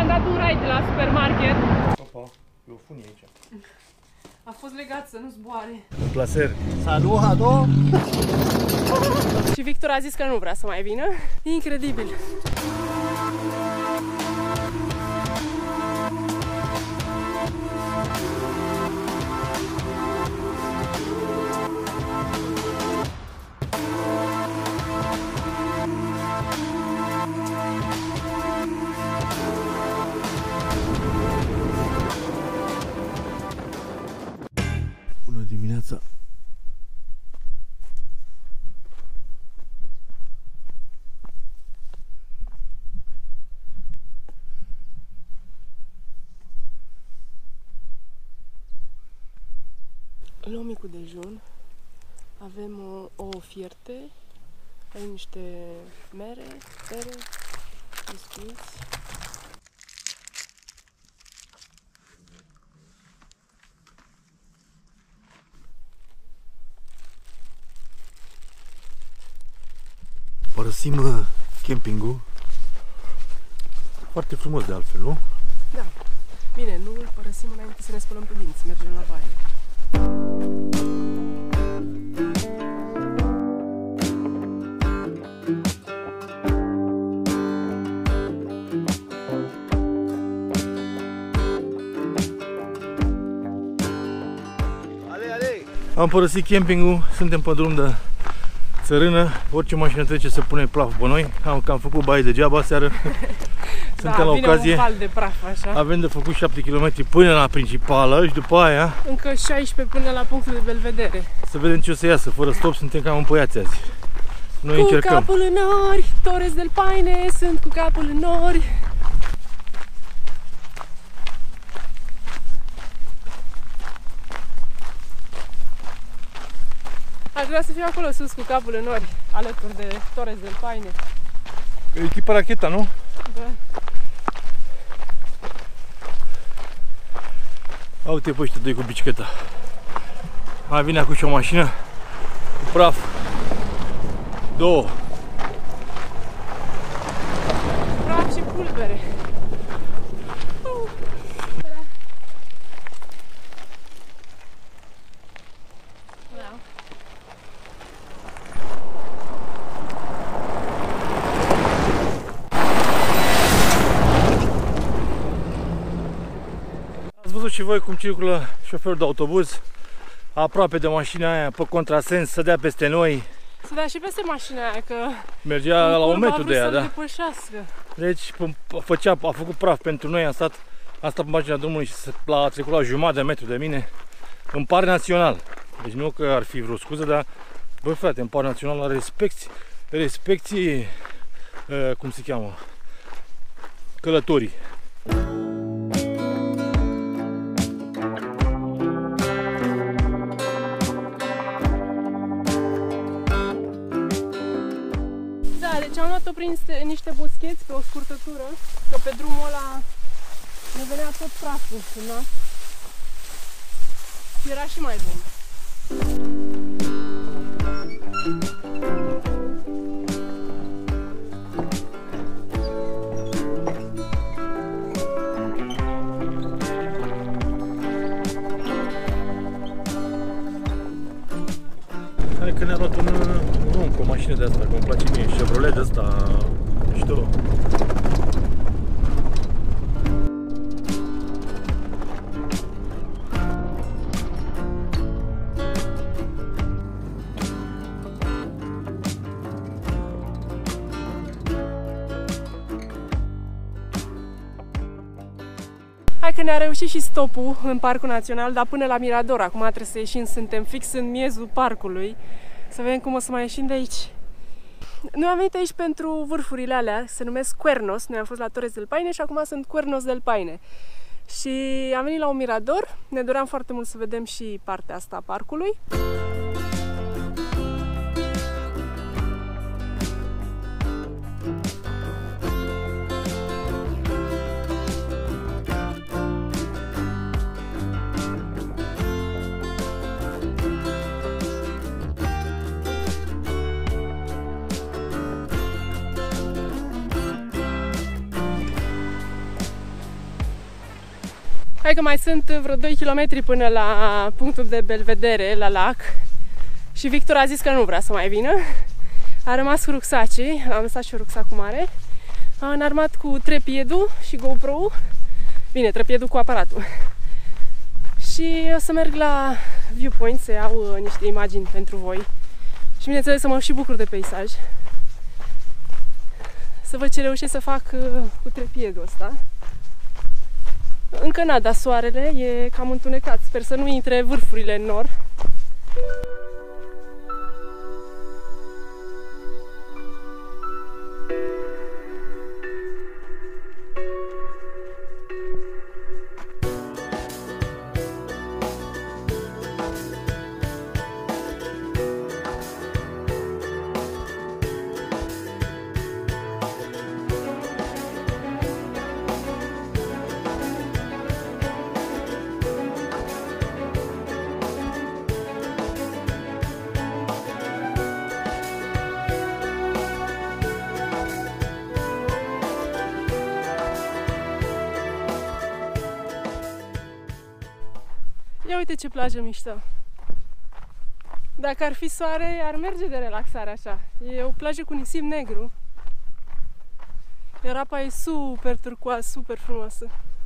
dat un rai de la supermarket. Opa, e o funie aici. A fost legat să nu zboare. Plaser. Salut, Hado! Și Victor a zis că nu vrea să mai vină. Incredibil. Bună dimineața! Luăm micul dejun. Avem ouă fierte, avem niște mere, pere, biscuiți. Părăsim campingul. Foarte frumos de altfel, nu? Da. Bine, nu îl părăsim înainte să ne spălăm pe dinți, mergem la baie. Am părăsit campingul, suntem pe drum de țărână, orice mașină trece să pune praf pe noi. Am făcut baie degeaba seară. Suntem la ocazie. Un val de praf, așa. Avem de făcut 7 km până la principală și după aia Încă 16 până la punctul de Belvedere. să vedem ce o să iasă. Fără stop suntem cam împăiați azi. Noi cu încercăm. capul în nori, Torres del Paine, sunt cu capul în nori. Aș vrea să fiu acolo sus cu capul în nori, alături de Torres del Paine. Echipa racheta, nu? Da. Uite pe ăștia doi cu bicicleta. Mai vine acum și o mașină cu praf. Două. Praf și pulbere. Ați văzut și voi cum circulă șoferul de autobuz aproape de mașina aia, pe contrasens, să dea peste noi. Să dea și peste mașina aia, că Mergea la un metru de ea, da? Depășească. Deci a făcut praf pentru noi, am stat pe marginea drumului și a trecut la jumătate de metru de mine în parc național. Deci nu că ar fi vreo scuză, dar băi frate, în parc național respecti cum se cheamă, călătorii. Deci am luat-o prin niște boscheți pe o scurtătură, că pe drumul ăla ne venea tot praful în nas. Era și mai bun. Hai că ne-a luat o mașină de asta, că îmi place mie, Chevrolet de asta, mișto. Hai că ne-a reușit și stopul în Parcul Național, dar până la Mirador. Acum trebuie să ieșim, suntem fix în miezul parcului. Să vedem cum o să mai ieșim de aici. Noi am venit aici pentru vârfurile alea, se numesc Cuernos. Noi am fost la Torres del Paine și acum sunt Cuernos del Paine. Și am venit la un mirador, ne doream foarte mult să vedem și partea asta a parcului. Hai că mai sunt vreo 2 km până la punctul de belvedere, la lac. Și Victor a zis că nu vrea să mai vină. A rămas cu rucsacii, am lăsat și rucsacul mare. Am înarmat cu trepiedul și GoPro-ul. Bine, trepiedul cu aparatul. Și o să merg la viewpoint să iau niște imagini pentru voi. Și bineînțeles să mă și bucur de peisaj. Să văd ce reușesc să fac cu trepiedul ăsta. Încă n-a dat soarele, e cam întunecat. Sper să nu intre vârfurile în nor. Ia uite ce plajă mișto! Dacă ar fi soare, ar merge de relaxare așa. E o plajă cu nisip negru. Iar apa e super turcoaz, super frumoasă.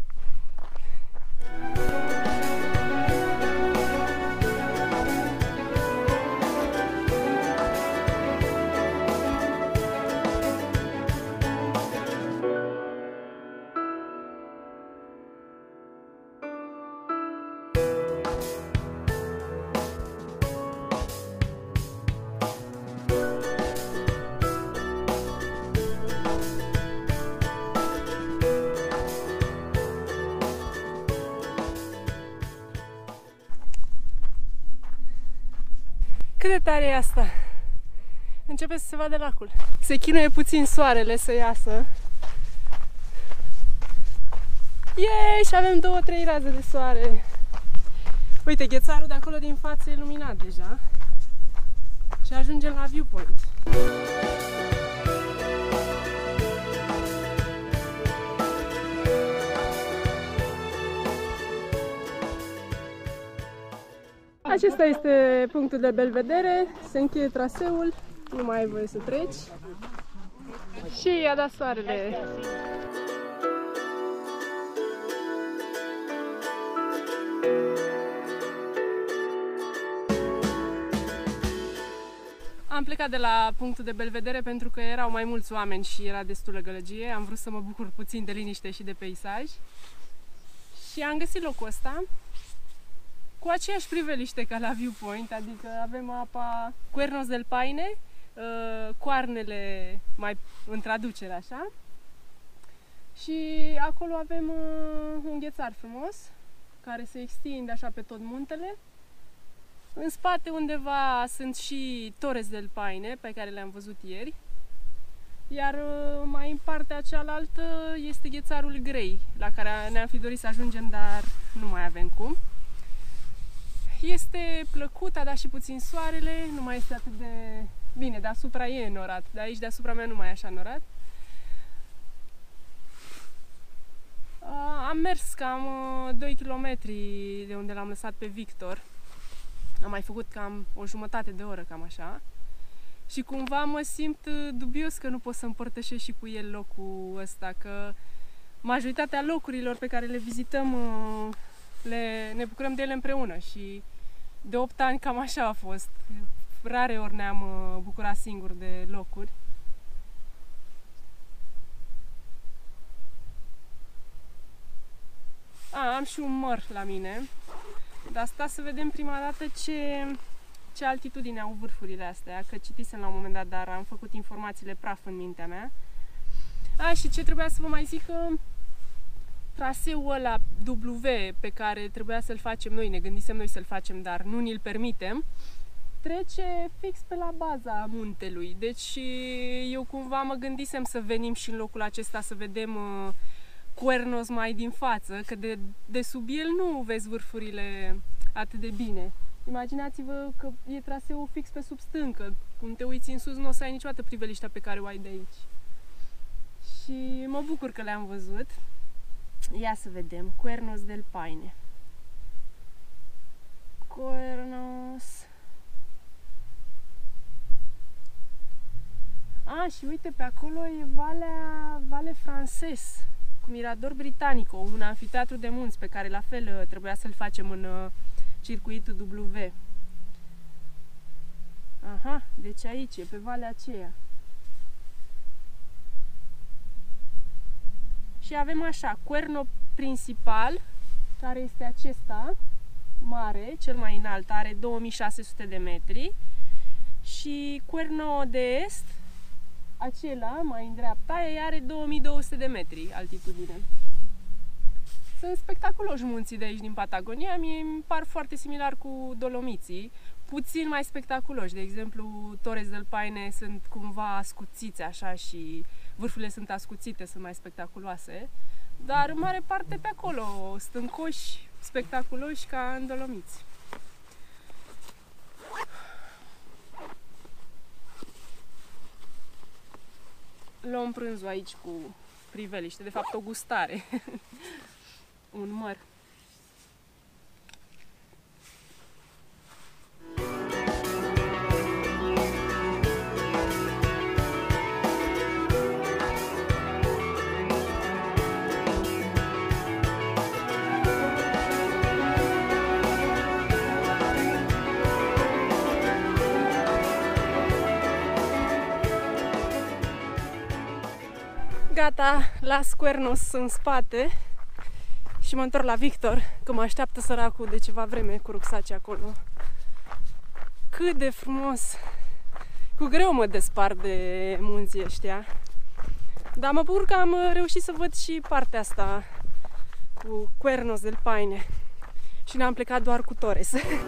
Cât de tare e asta! Începe să se vadă lacul. Se chinuie puțin soarele să iasă. Yeee! Și avem 2-3 raze de soare. Uite, ghețarul de acolo din față e luminat deja. Și ajungem la viewpoint. Acesta este punctul de belvedere, se încheie traseul, nu mai ai voie să treci și i-a dat soarele. Am plecat de la punctul de belvedere pentru că erau mai mulți oameni și era destulă gălăgie, am vrut să mă bucur puțin de liniște și de peisaj și am găsit locul ăsta. Cu aceeași priveliște ca la viewpoint, adică avem apa Cuernos del Paine, coarnele mai în traducere așa. Și acolo avem un ghețar frumos, care se extinde așa pe tot muntele. În spate undeva sunt și Torres del Paine, pe care le-am văzut ieri. Iar mai în partea cealaltă este ghețarul Grey, la care ne-am fi dorit să ajungem, dar nu mai avem cum. Este plăcut, a dat și puțin soarele, nu mai este atât de bine, deasupra e norat, de aici deasupra mea nu mai e așa norat. Am mers cam 2 km de unde l-am lăsat pe Victor, am mai făcut cam o jumătate de oră, cam așa. Și cumva mă simt dubios că nu pot să împărtășesc și cu el locul ăsta, că majoritatea locurilor pe care le vizităm ne bucurăm de ele împreună și de 8 ani cam așa a fost. Rare ori ne-am bucurat singuri de locuri. Am și un măr la mine, dar asta să vedem prima dată ce altitudine au vârfurile astea, că citisem la un moment dat, dar am făcut informațiile praf în mintea mea. Și ce trebuia să vă mai zic, că traseul ăla W pe care trebuia să-l facem noi, ne gândisem noi să-l facem, dar nu ni-l permitem, trece fix pe la baza muntelui. Deci eu cumva mă gândisem să venim și în locul acesta să vedem Cuernos mai din față, că de sub el nu vezi vârfurile atât de bine. Imaginați-vă că e traseul fix pe sub stâncă. Cum te uiți în sus, nu o să ai niciodată priveliștea pe care o ai de aici. Și mă bucur că le-am văzut. Ia să vedem. Cuernos del Paine. Cuernos. Și uite, pe acolo e Vale Frances, cu Mirador Britannico, un anfiteatru de munți pe care la fel trebuia să-l facem în circuitul W. Aha, deci aici, e pe valea aceea. Și avem așa, Cuerno principal, care este acesta, mare, cel mai înalt, are 2600 de metri. Și Cuerno de est, acela, mai în dreapta, are 2200 de metri altitudine. Sunt spectaculoși munții de aici din Patagonia, mie îmi par foarte similar cu Dolomiții, puțin mai spectaculoși. De exemplu, Torres del Paine sunt cumva ascuțiți așa și vârfurile sunt ascuțite, sunt mai spectaculoase, dar în mare parte pe acolo, stâncoși, spectaculoși ca în Dolomiți. Luăm prânzul aici cu priveliște, de fapt o gustare, un măr. Gata, las Cuernos în spate și mă întorc la Victor, că mă așteaptă săracul de ceva vreme cu rucsacii acolo. Cât de frumos! Cu greu mă despart de munții ăștia, dar mă bucur că am reușit să văd și partea asta cu Cuernos del Paine și n-am plecat doar cu Torres.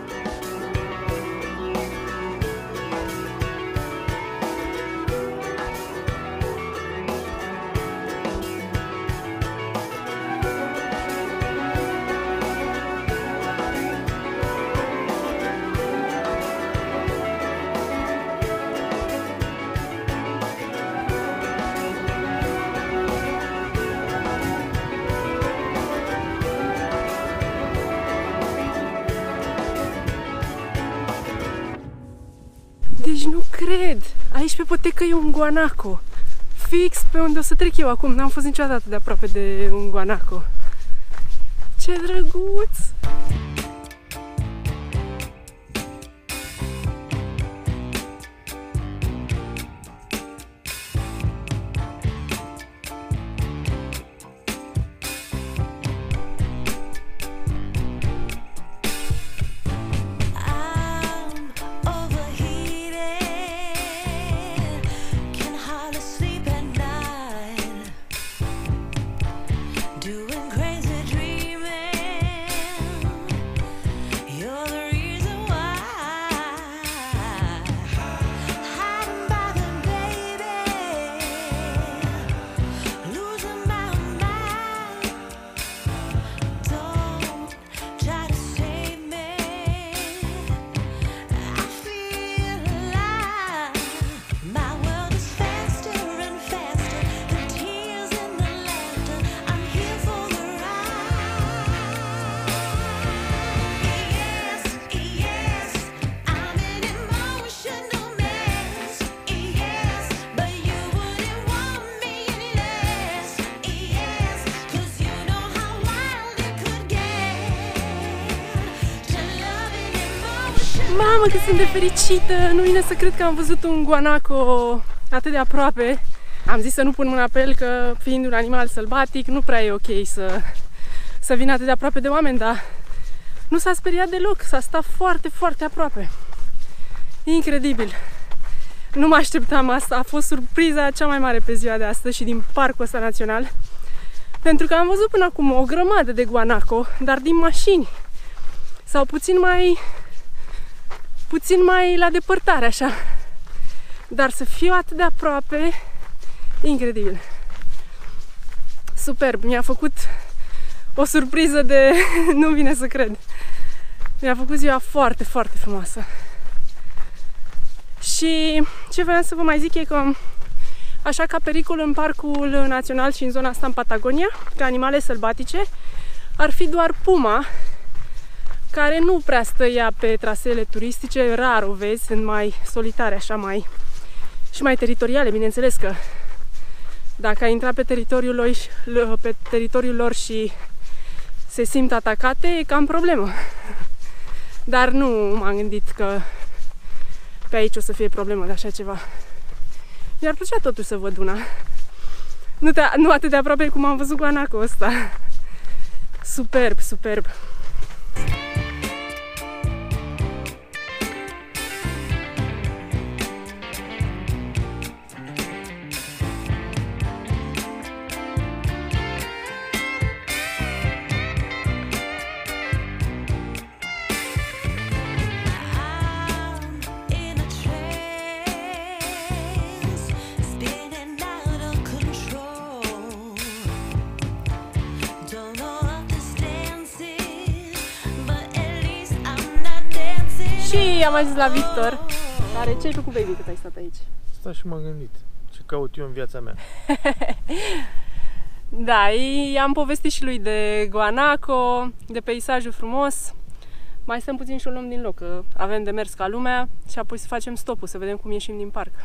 Deci nu cred! Aici pe potecă e un guanaco. Fix pe unde o să trec eu acum. N-am fost niciodată atât de aproape de un guanaco. Ce drăguț! Mamă, că sunt de fericită! Nu vine să cred că am văzut un guanaco atât de aproape. Am zis să nu pun mâna pe el, că fiind un animal sălbatic, nu prea e ok să vină atât de aproape de oameni, dar nu s-a speriat deloc, s-a stat foarte, foarte aproape. Incredibil! Nu mă așteptam asta, a fost surpriza cea mai mare pe ziua de astăzi și din parcul ăsta național. Pentru că am văzut până acum o grămadă de guanaco, dar din mașini. Sau puțin mai la depărtare, așa. Dar să fiu atât de aproape, incredibil. Superb, mi-a făcut o surpriză de... nu vine să cred. Mi-a făcut ziua foarte, foarte frumoasă. Și ce voiam să vă mai zic e că Așa ca pericol în parcul național și în zona asta în Patagonia, ca animale sălbatice, ar fi doar puma, care nu prea stă ea pe traseele turistice, rar o vezi, sunt mai solitare, așa mai și mai teritoriale, bineînțeles că dacă ai intrat pe teritoriul lor și se simt atacate, e cam problemă. Dar nu m-am gândit că pe aici o să fie problemă de așa ceva. Mi-ar plăcea totuși să văd una. Nu atât de aproape cum am văzut guanacul ăsta. Superb, superb. Și am ajuns la Victor, care ce ai făcut, baby, cât ai stat aici? Stai și m-am gândit, ce caut eu în viața mea. Da, i-am povestit și lui de guanaco, de peisajul frumos. Mai stăm puțin și o luăm din loc, că avem de mers ca lumea și apoi să facem stopul, să vedem cum ieșim din parc.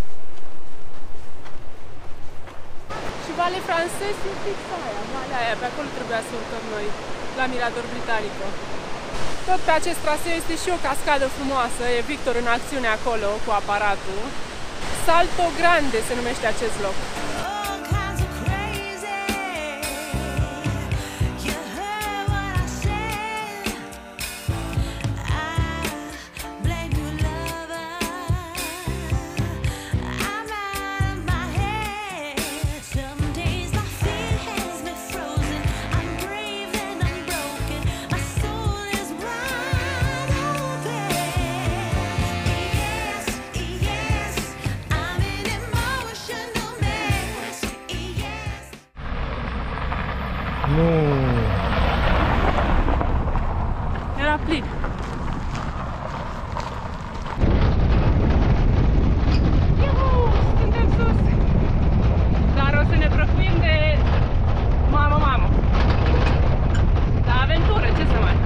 Și Vale Francez e fix aia, valea aia, pe acolo trebuia să urcăm noi, la Mirador Britanico. Tot pe acest traseu este și o cascadă frumoasă, e Victor în acțiune acolo cu aparatul. Salto Grande se numește acest loc. Nu. Era plin. Iuhu, suntem sus. Dar o să ne prăfuim de mamă. Da, aventură, ce să mai.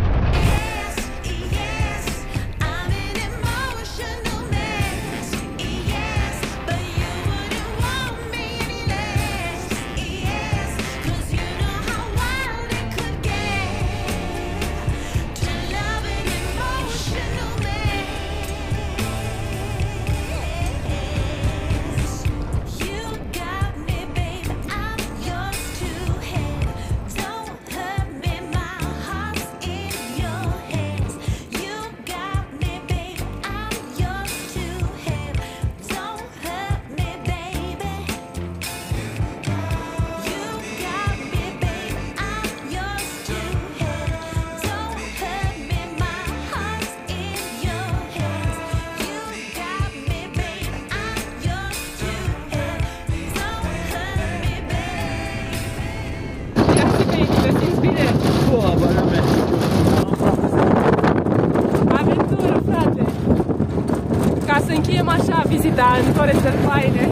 Aventură, frate! Ca să încheiem așa vizita în Torres del Paine.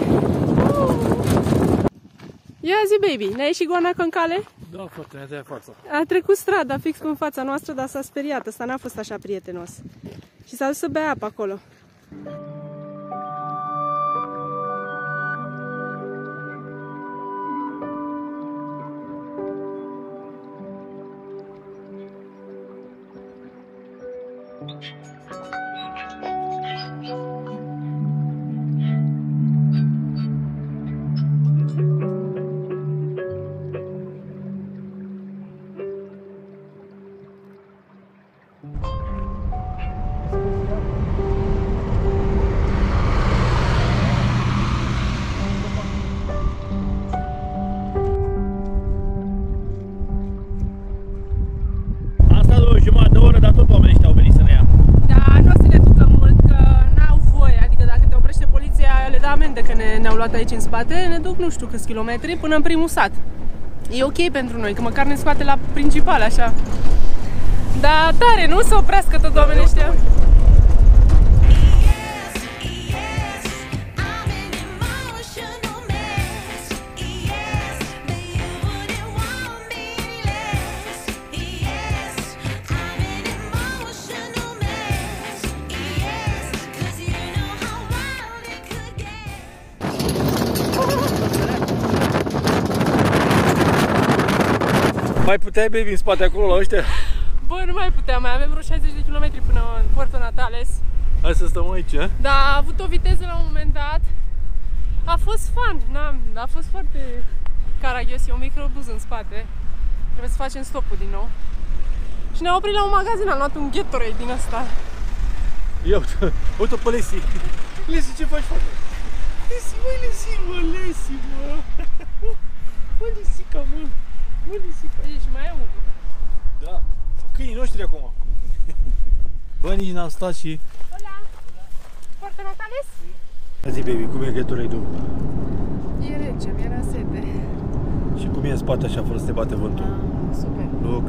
Ia zi, baby, ne-a ieșit guanaco în cale? Da, frate, ne-a tăiat fața. A trecut strada fix în fața noastră, dar s-a speriat. Ăsta n-a fost așa prietenos. Și s-a dus să bea apă acolo. Ne-au luat aici în spate, ne duc nu știu câți kilometri până în primul sat. E ok pentru noi, că măcar ne scoate la principal, așa. Dar tare, nu? Să oprească tot oamenii ăștia. Mai puteai, baby, în spate acolo la ăștia? Bă, nu mai puteam, mai avem vreo 60 de kilometri până în Puerto Natales. Hai să stăm aici, a? Da, a avut o viteză la un moment dat. A fost fun, a fost foarte caragios, e un microbuz în spate. Trebuie să facem stopul din nou. Și ne-am oprit la un magazin, am luat un Gatorade din ăsta. Ia uite pe Lesi. Lesi, ce faci, frate? Lesi, mă, Lesi, mă, Lesi, mă. Mă, Lesica, mă. Mă, Lesica. Uite, și mai am unul. Da, câinii noștri acum. Bă, nici n-am stat și... Hola! Puerto Natales? Zi, baby, cum e Gatorade-ul? E rece, mi-era sete. Și cum e în spate așa, fără să te bate vântul? Super. Lux.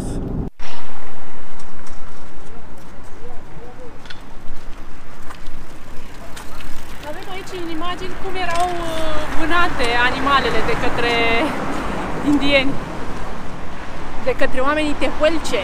Avem aici în imagini cum erau vânate animalele de către indieni, de către oamenii tehuelche.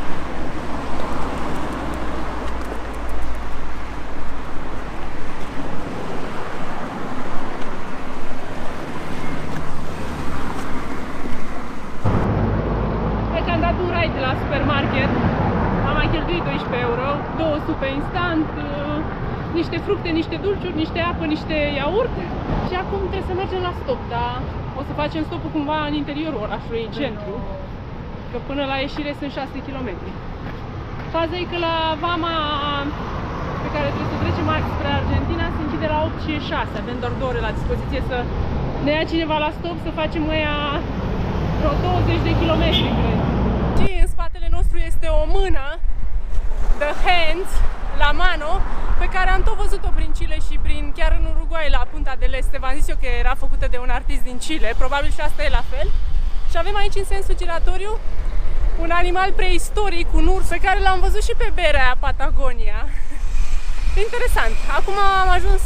Cred că am dat un raid de la supermarket, am mai cheltuit 12 euro, 2 supe instant, niște fructe, niște dulciuri, niște apă, niște iaurt și acum trebuie să mergem la stop, dar o să facem stopul cumva în interiorul orașului, în centru, că până la ieșire sunt 6 km. Faza e că la vama pe care trebuie să trecem spre Argentina se închide la 8 și 6, avem doar 2 ore la dispoziție să ne ia cineva la stop, să facem aia vreo 20 de km, cred. Și în spatele nostru este o mână, The Hands, la mano, pe care am tot văzut-o prin Chile și chiar în Uruguay, la Punta del Este. V-am zis eu că era făcută de un artist din Chile, probabil și asta e la fel. Și avem aici în sensul giratoriu un animal preistoric, un urs, pe care l-am văzut și pe berea aia Patagonia. Interesant. Acum am ajuns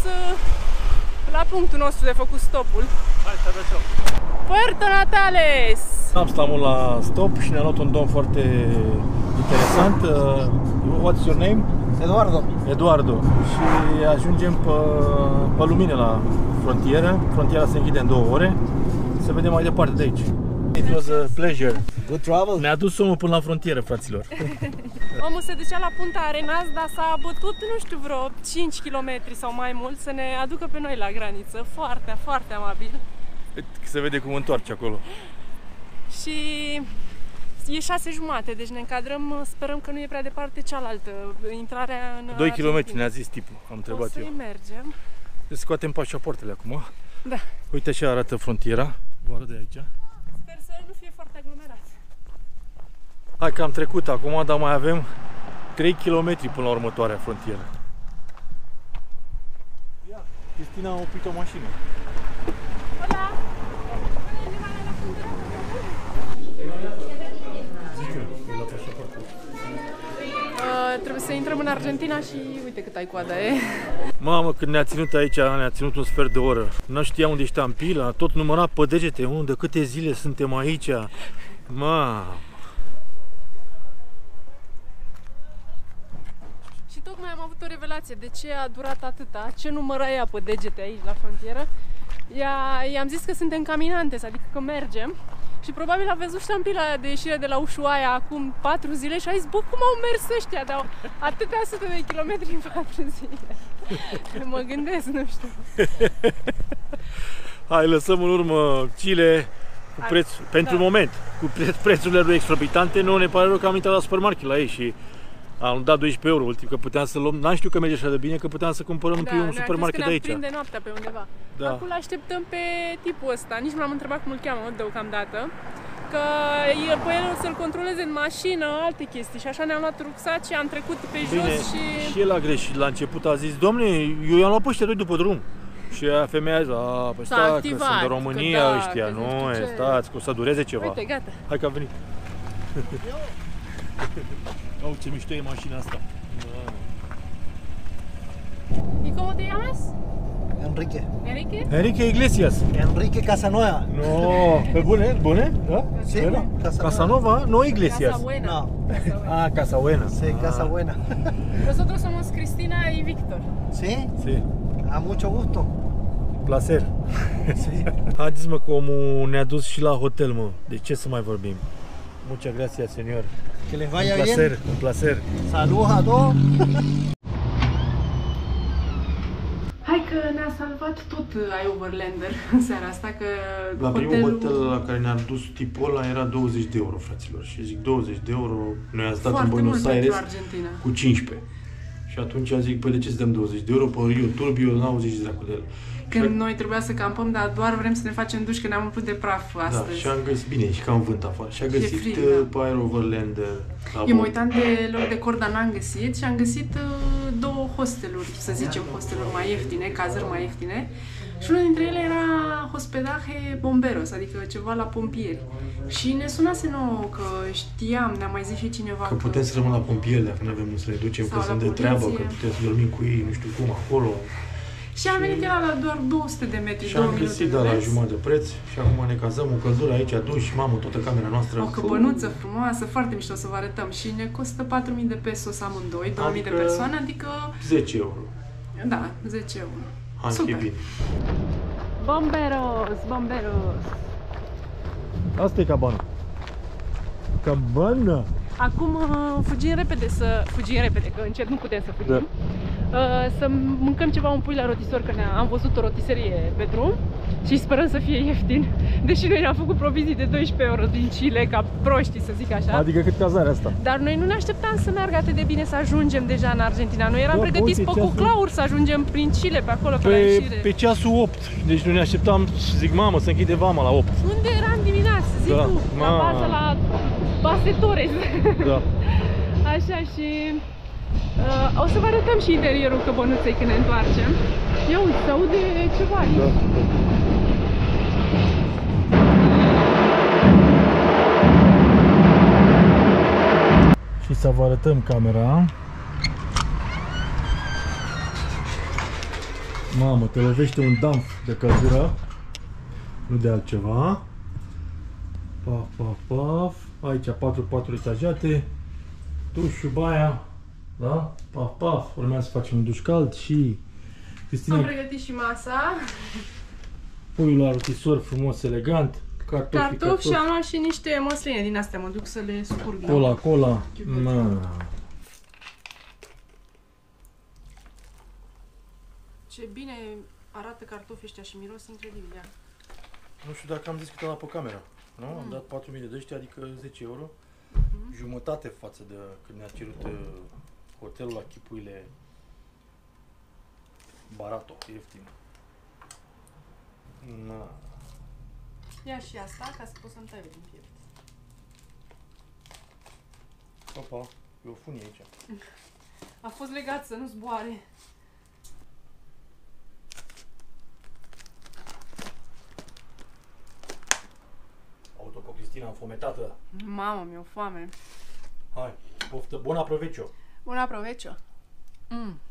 la punctul nostru de făcut stopul. Hai să vedem. Puerto Natales! Am stat mult la stop și ne-a luat un domn foarte interesant. What's your name? Eduardo. Eduardo. Și ajungem pe lumină la frontieră. Frontiera se închide în 2 ore. Să vedem mai departe de aici. It was a pleasure. Good travel. Ne-a dus omul până la frontieră, fraților. Omul se ducea la Punta Arenas, dar s-a bătut, nu știu, vreo 5 km sau mai mult să ne aducă pe noi la graniță. Foarte, foarte amabil. Se vede cum întoarce acolo. Și e 6:30, deci ne încadrăm, sperăm că nu e prea departe cealaltă, intrarea în 2 km Argentina. ne-a zis tipul, am întrebat O să eu. mergem. Deci scoatem pașapoartele acum. Da. Uite așa arată frontiera. Vă arăt de aici. Sper să nu fie foarte aglomerat. Hai că am trecut acum, dar mai avem 3 km până la următoarea frontieră. Ia, Cristina a oprit o mașină. Hola! La pașaport. Trebuie să intrăm în Argentina și uite cât ai coadă e. Mamă, când ne-a ținut aici, ne-a ținut un sfert de oră. Nu știam unde știam pila, tot număra pe degete, unde, câte zile suntem aici. Mamă. Și tocmai am avut o revelație de ce a durat atâta, ce număra ea pe degete aici la frontieră. I-am zis că suntem caminantes, adică că mergem. Și probabil a văzut ștampila aia de ieșire de la Ushuaia acum 4 zile și a zis, bă, cum au mers ăștia, dar atâtea sute de kilometri în 4 zile. Mă gândesc, nu știu. Hai, lăsăm în urmă Chile cu preț, pentru moment, cu prețurile lui exorbitante. Nu ne pare rău că am intrat la supermarket la ei și am dat 12 euro, ultim, că puteam să luăm, n-am știut că merge așa de bine, că puteam să cumpărăm pe un supermarket de aici. Da, prinde noaptea pe undeva. Da. Acum așteptăm pe tipul ăsta, nici nu l-am întrebat cum îl cheamă deocamdată, că pe el să-l controleze în mașină, alte chestii și așa ne-am luat rucsaci, am trecut pe Bine, jos și el a greșit la început, a zis, domne, eu i-am luat pe ăștia 2 după drum. Și femeia a zis, păi stai, că sunt în România da, ăștia, că nu, ce. stați, că o să dureze ceva. Uite, gata. Hai că a venit. Au, ce mișto e mașina asta. ¿Y cómo te llamas? Enrique. Enrique? Enrique Iglesias. Enrique Casanueva. No, pe bune? Bune? Da? Sí, Bueno. Casanueva. Casanova, no Iglesias. Casa Buena. No. Casa Buena. Ah, Casa Buena. Sí, Casa Buena. Nosotros somos Cristina y Víctor. ¿Sí? Sí. A mucho gusto. Placer. Sí. Haideți mă că omul ne-a dus și la hotel, mă. De ce să mai vorbim? Muchas gracias, señor. Que les Un vaya placer, bien. un placer. Saludos a todos. Hai că ne-a salvat tot iOverlander în seara asta, că La primul hotelul... hotel la care ne-a dus tipul ăla era 20 de euro, fraților. Și zic 20 de euro, noi am stat în Foarte Buenos mult Aires pentru Argentina. cu 15. Și atunci zic, păi de ce să dăm 20 de euro? Pe Rio Turbio n-au zis dracu de el. Când noi trebuia să campăm, dar doar vrem să ne facem duș, că ne-am umplut de praf Da, astăzi. și am găsit, bine, și cam vânt afară. Și a găsit frig, pe iOverlander. Eu mă uitam de loc de cort, dar n-am găsit și am găsit două hosteluri, să zicem hosteluri mai ieftine, cazări mai ieftine. Și unul dintre ele era hospedaje bomberos, adică ceva la pompieri. Și ne sunase nouă că știam, ne-a mai zis și cineva Că putem să rămânem la pompieri dacă nu avem să ne ducem, Sau că la sunt de poliție. treabă, că putem să dormim cu ei, nu știu cum, acolo. Și am venit era la doar 200 de metri, Și 2 am minute găsit de de la mers. jumătate de preț și acum ne cazăm, o căldură aici, duș, mamă, toată camera noastră. O căpănuță frumoasă, foarte mișto să vă arătăm. Și ne costă 4.000 de pesos amândoi, 2.000 de Adică persoane, adică, 10 euro. da, 10 euro. Hai, Super. e bine. Bomberos, bomberos. Asta e cabana. Cabana? Acum fugim repede, că încet nu putem să fugim. Să mâncăm ceva, un pui la rotisor, că am văzut o rotiserie pe drum și sperăm să fie ieftin. Deși noi ne-am făcut provizii de 12 euro din Chile, ca proștii, să zic așa. Adică cât cazarea asta? Dar noi nu ne așteptam să meargă atât de bine să ajungem deja în Argentina. Noi eram pregătiți pe cuclauri să ajungem prin Chile, pe acolo, pe la ieșire. Pe ceasul 8. Deci noi ne așteptam și zic, mamă, să închide vama la 8. Unde eram dimineața, zic Da. tu, la bază, la Base Torres. Da. Așa și o să vă arătăm și interiorul căbănuței când ne întoarcem. Ia uite, se aude ceva aici. Da. Și să vă arătăm camera. Mamă, te lovește un damp de căldură, nu de altceva. Paf, paf, paf. Aici 4 etajate, dușul, baia, da? Paf, paf. Urmează să facem un duș cald și Cristina, Am pregătit și masa, puiul la rotisor frumos, elegant, cartofi și am luat și niște măsline din astea, mă duc să le scurg. cola. Ce bine arată cartofii ăștia și miros incredibil, ia. Nu știu dacă am zis cât am dat pe camera. Nu? Am dat 4.000 de ăștia, adică 10 euro. Jumătate față de când ne-a cerut hotelul la chipuile barato, ieftin. Na. Ia și asta, ca să pot să-mi tai din piept. Opa, e o funie aici. A fost legat să nu zboare. Auto cu Cristina înfometată. Mamă, mi-o foame. Hai, poftă, buon aproveccio. Buon aproveccio.